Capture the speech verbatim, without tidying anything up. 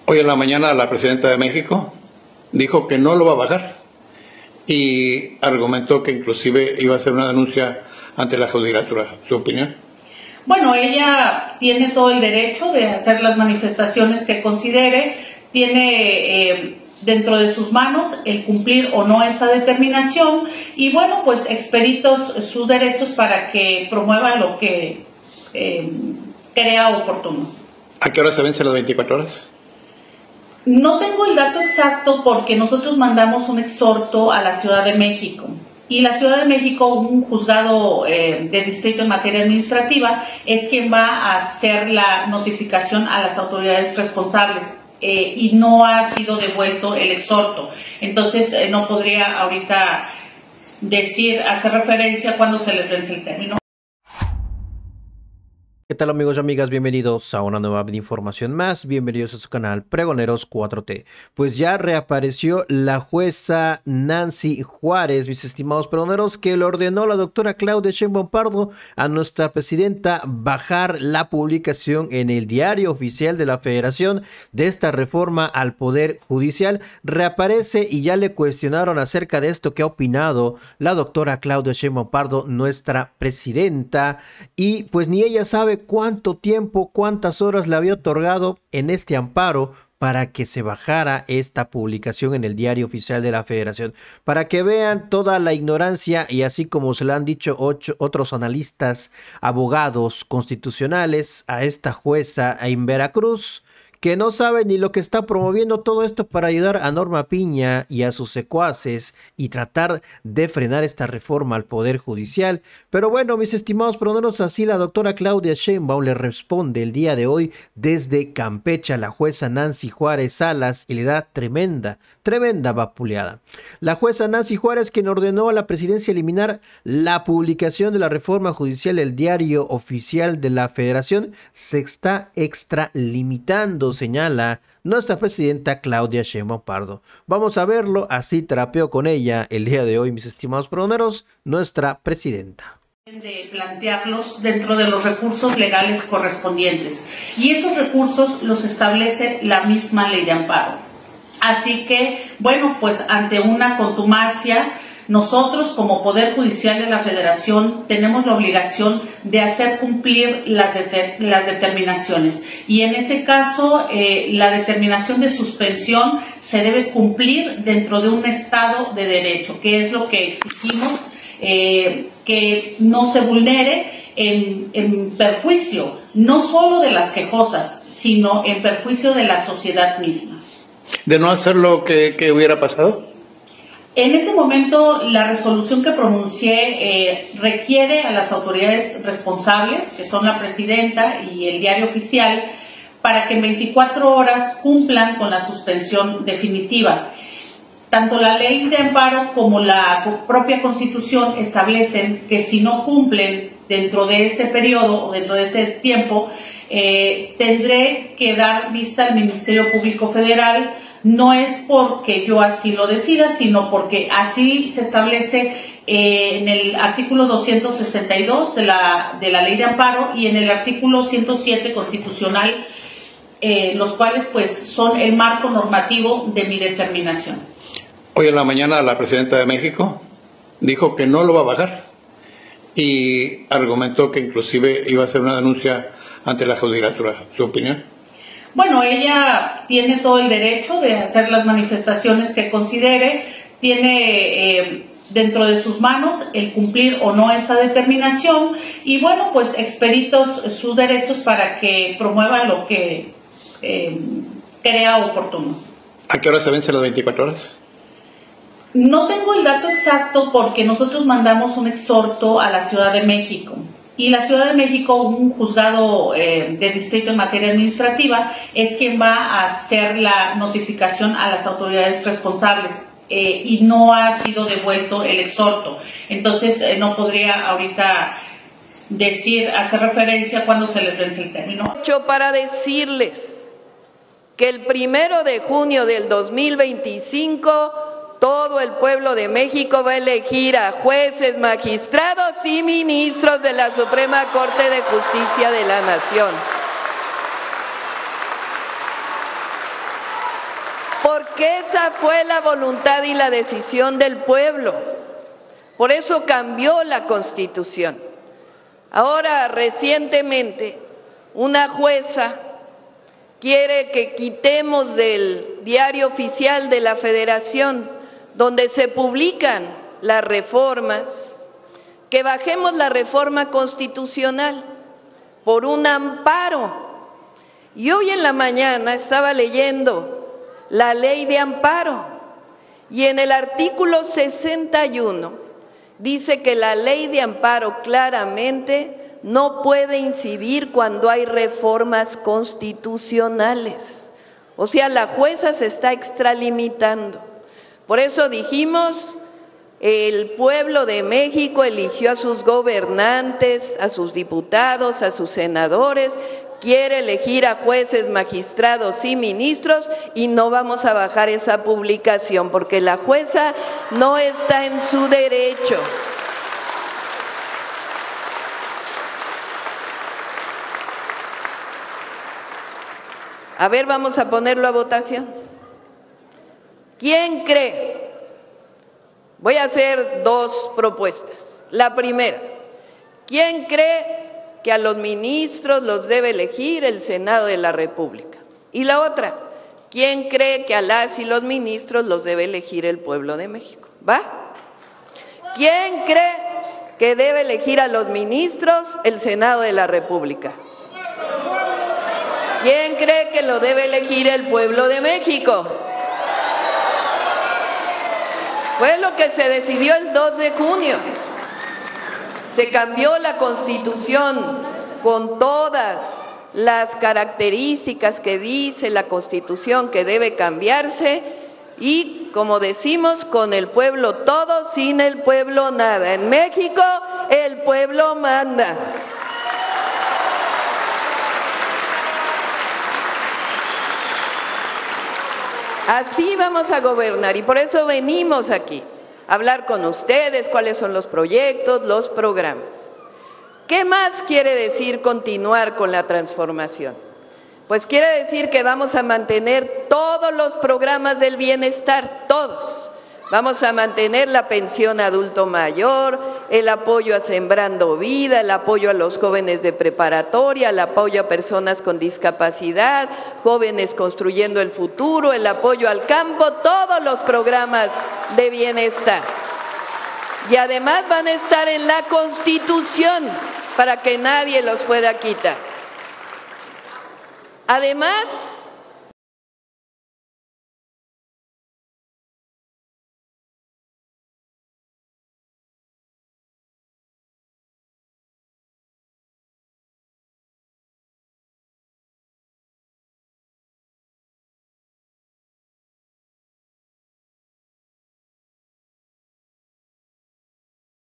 Hoy en la mañana la presidenta de México dijo que no lo va a bajar y argumentó que inclusive iba a hacer una denuncia ante la judicatura. ¿Su opinión? Bueno, ella tiene todo el derecho de hacer las manifestaciones que considere, tiene eh, dentro de sus manos el cumplir o no esa determinación y bueno, pues expeditos sus derechos para que promueva lo que eh, crea oportuno. ¿A qué hora se vencen las veinticuatro horas? No tengo el dato exacto porque nosotros mandamos un exhorto a la Ciudad de México. Y la Ciudad de México, un juzgado eh, de distrito en materia administrativa, es quien va a hacer la notificación a las autoridades responsables eh, y no ha sido devuelto el exhorto. Entonces, eh, no podría ahorita decir, hacer referencia cuando se les vence el término. ¿Qué tal amigos y amigas? Bienvenidos a una nueva información más, bienvenidos a su canal Pregoneros cuatro T. Pues ya reapareció la jueza Nancy Juárez, mis estimados pregoneros, que le ordenó a la doctora Claudia Sheinbaum Pardo, a nuestra presidenta, bajar la publicación en el diario oficial de la Federación de esta reforma al Poder Judicial. Reaparece y ya le cuestionaron acerca de esto que ha opinado la doctora Claudia Sheinbaum Pardo, nuestra presidenta, y pues ni ella sabe cuánto tiempo, cuántas horas le había otorgado en este amparo para que se bajara esta publicación en el diario oficial de la Federación, para que vean toda la ignorancia y así como se lo han dicho ocho, otros analistas, abogados constitucionales a esta jueza en Veracruz, que no sabe ni lo que está promoviendo todo esto para ayudar a Norma Piña y a sus secuaces y tratar de frenar esta reforma al Poder Judicial. Pero bueno, mis estimados pregoneros, así la doctora Claudia Sheinbaum le responde el día de hoy desde Campeche a la jueza Nancy Juárez Salas y le da tremenda, tremenda vapuleada. La jueza Nancy Juárez, quien ordenó a la presidencia eliminar la publicación de la reforma judicial del diario oficial de la Federación, se está extralimitando, señala nuestra presidenta Claudia Sheinbaum Pardo. Vamos a verlo, así trapeó con ella el día de hoy, mis estimados pregoneros, nuestra presidenta. De plantearlos dentro de los recursos legales correspondientes y esos recursos los establece la misma ley de amparo. Así que, bueno, pues ante una contumacia, nosotros como Poder Judicial de la Federación tenemos la obligación de hacer cumplir las, de, las determinaciones y en este caso eh, la determinación de suspensión se debe cumplir dentro de un Estado de Derecho, que es lo que exigimos, eh, que no se vulnere en, en perjuicio no solo de las quejosas, sino en perjuicio de la sociedad misma. ¿De no hacer lo que, que hubiera pasado? En este momento, la resolución que pronuncié eh, requiere a las autoridades responsables, que son la presidenta y el diario oficial, para que en veinticuatro horas cumplan con la suspensión definitiva. Tanto la ley de amparo como la propia Constitución establecen que si no cumplen dentro de ese periodo o dentro de ese tiempo, eh, tendré que dar vista al Ministerio Público Federal. No es porque yo así lo decida, sino porque así se establece eh, en el artículo doscientos sesenta y dos de la, de la Ley de Amparo y en el artículo ciento siete constitucional, eh, los cuales pues son el marco normativo de mi determinación. Hoy en la mañana la presidenta de México dijo que no lo va a bajar y argumentó que inclusive iba a hacer una denuncia ante la judicatura. ¿Su opinión? Bueno, ella tiene todo el derecho de hacer las manifestaciones que considere, tiene eh, dentro de sus manos el cumplir o no esa determinación y bueno, pues expeditos sus derechos para que promueva lo que eh, crea oportuno. ¿A qué hora se vencen las veinticuatro horas? No tengo el dato exacto porque nosotros mandamos un exhorto a la Ciudad de México. Y la Ciudad de México, un juzgado eh, de distrito en materia administrativa, es quien va a hacer la notificación a las autoridades responsables eh, y no ha sido devuelto el exhorto. Entonces, eh, no podría ahorita decir, hacer referencia cuando se les vence el término. Para decirles que el primero de junio del dos mil veinticinco todo el pueblo de México va a elegir a jueces, magistrados y ministros de la Suprema Corte de Justicia de la Nación. porque esa fue la voluntad y la decisión del pueblo. Por eso cambió la Constitución. Ahora, recientemente, una jueza quiere que quitemos del diario oficial de la Federación, donde se publican las reformas, que bajemos la reforma constitucional por un amparo. Y hoy en la mañana estaba leyendo la ley de amparo y en el artículo sesenta y uno dice que la ley de amparo claramente no puede incidir cuando hay reformas constitucionales. O sea, la jueza se está extralimitando. Por eso dijimos, el pueblo de México eligió a sus gobernantes, a sus diputados, a sus senadores, quiere elegir a jueces, magistrados y ministros y no vamos a bajar esa publicación porque la jueza no está en su derecho. A ver, vamos a ponerlo a votación. ¿Quién cree? Voy a hacer dos propuestas. La primera, ¿quién cree que a los ministros los debe elegir el Senado de la República? Y la otra, ¿quién cree que a las y los ministros los debe elegir el pueblo de México? ¿Va? ¿Quién cree que debe elegir a los ministros el Senado de la República? ¿Quién cree que lo debe elegir el pueblo de México? Fue lo que se decidió el dos de junio. Se cambió la Constitución con todas las características que dice la Constitución que debe cambiarse y, como decimos, con el pueblo todo, sin el pueblo nada. En México, el pueblo manda. Así vamos a gobernar y por eso venimos aquí a hablar con ustedes cuáles son los proyectos, los programas. ¿Qué más quiere decir continuar con la transformación? Pues quiere decir que vamos a mantener todos los programas del bienestar, todos. Vamos a mantener la pensión adulto mayor, el apoyo a Sembrando Vida, el apoyo a los jóvenes de preparatoria, el apoyo a personas con discapacidad, jóvenes construyendo el futuro, el apoyo al campo, todos los programas de bienestar. Y además van a estar en la Constitución para que nadie los pueda quitar. Además,